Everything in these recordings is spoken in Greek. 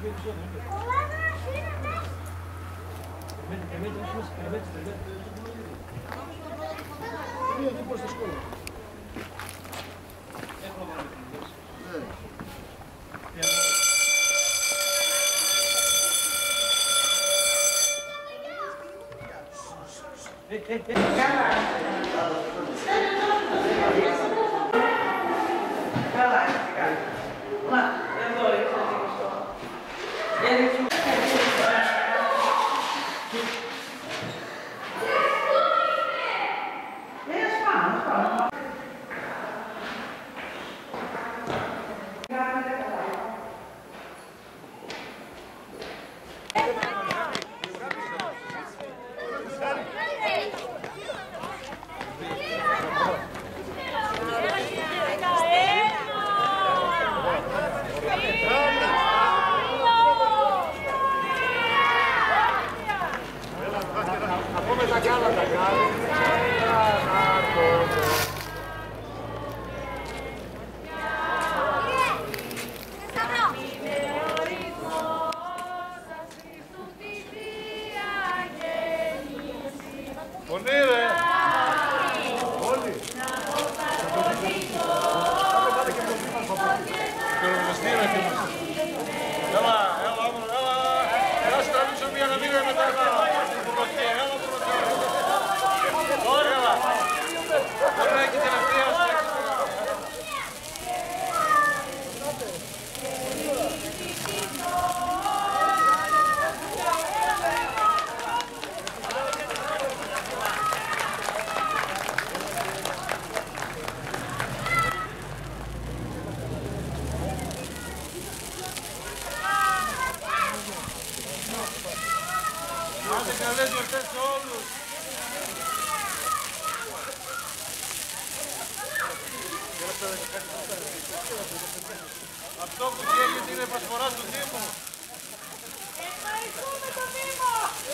Καλές γιορτές σε όλους. Αυτό που καίγεται είναι προσφορά του Δήμου. Ευχαριστούμε τον Δήμο.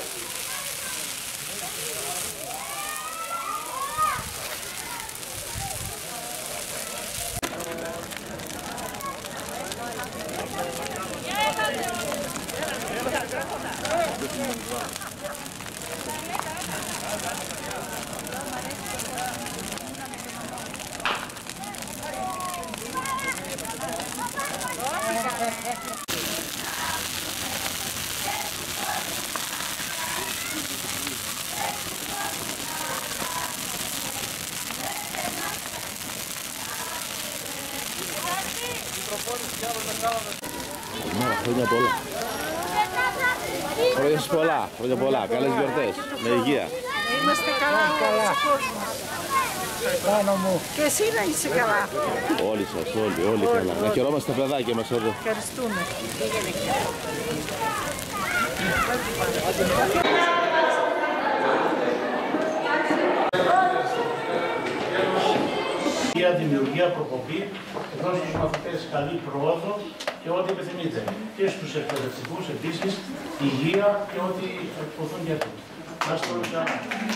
Χρόνια πολλά. Χρόνια πολλά. Καλές γιορτές. Με υγεία. Είμαστε καλά. Πάνω μου. Και εσύ να είσαι καλά. Όλοι σας, όλοι καλά. Να χαιρόμαστε τα παιδάκια μας εδώ. Ευχαριστούμε. Δημιουργία, προκοπή, δώσει στους μαθητές καλή προόδο και ό,τι επιθυμείτε. Και στους εκπαιδευτικούς επίσης, υγεία και ό,τι εκποθούν για αυτούς. Να είστε όλοι καλά.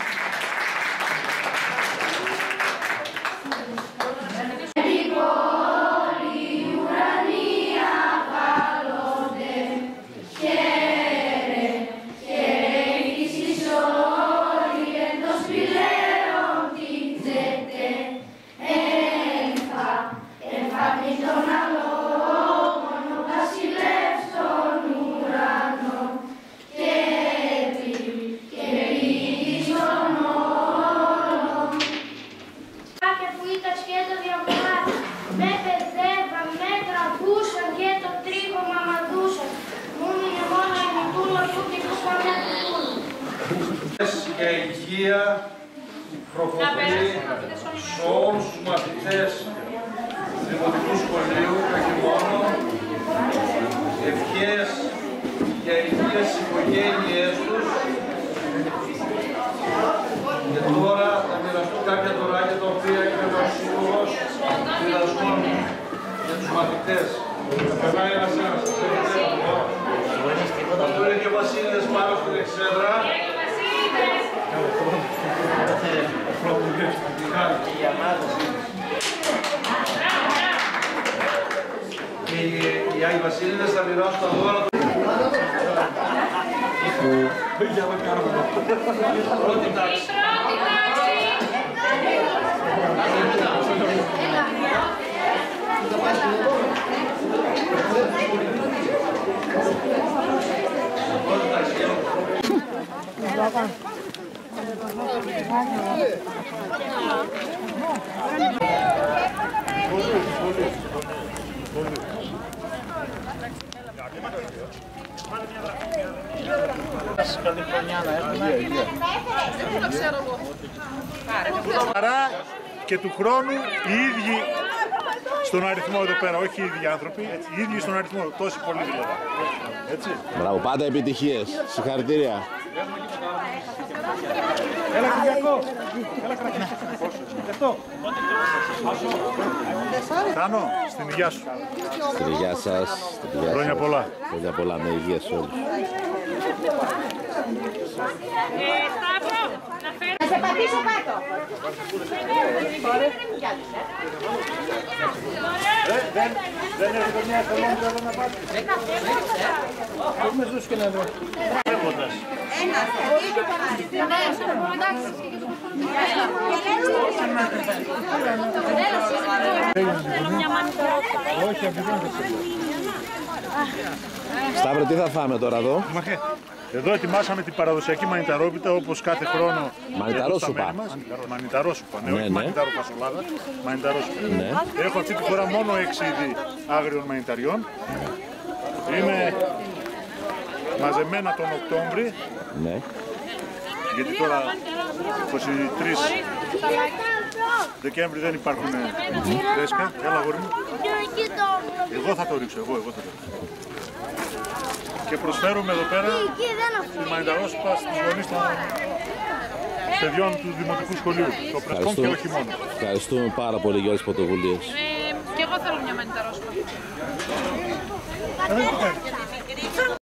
Και υγεία προκοπή σε όλους τους μαθητές Δημοτικού Σχολείου Καχυμώνου, ευχές για υγεία στις οικογένειές τους. Και τώρα θα μοιραστώ κάποια δωράκια τα οποία έκανε ο Σύλλογος Διδασκών για τους μαθητές. Θα περνάει ένας-ένας, σας επιτρέπω. Αυτό είναι και ο Βασίλης πάνω στην εξέδρα. Και οι Άγιοι Βασίλειδες θα μοιράσουν τα δώρα του. Πρώτη τάξη. Καλή χρονιά να έχουμε. Άρα και του χρόνου οι ίδιοι στον αριθμό εδώ πέρα, όχι οι ίδιοι άνθρωποι, οι ίδιοι στον αριθμό, τόσοι πολλοί δηλαδή. Έτσι. Μπράβο, πάντα επιτυχίες. Συγχαρητήρια. Έλα Κυριακό. Έλα Κυριακό. Τάνο, στην υγειά σου. Στην υγειά σας. Χρόνια πολλά. Χρόνια πολλά, με υγεία σε όλους. Να σε πατήσω κάτω. Δεν έρχεται μια εθελόντια εδώ να πάτε. Πώς με ζούς και να δω. Βλέποντας. Όχι, αντιδρώνεται. Σταύρο, τι θα φάμε τώρα εδώ? Εδώ ετοιμάσαμε την παραδοσιακή μανιταρόπιτα όπως κάθε χρόνο. Μανιταρόσουπα. Μανιταρόσουπα, ναι, Ναι, όχι ναι. μανιταροφασολάδα. Μανιταρόσουπα. Ναι. Έχω αυτή τη φορά μόνο 6 είδη άγριων μανιταριών. Είναι μαζεμένα τον Οκτώβρη, Ναι. γιατί τώρα 23 Δεκέμβρη δεν υπάρχουν φρέσκα. Έλα αγόρι μου. Εγώ θα το ρίξω, εγώ θα το ρίξω. Και προσφέρουμε εδώ πέρα τη μανιταρόσουπα στους γονείς των παιδιών του Δημοτικού Σχολείου, το Πρεσκόν και όχι μόνο. Ευχαριστούμε πάρα πολύ για όλες τις πρωτοβουλίες. Και εγώ θέλω μια μανιταρόσουπα.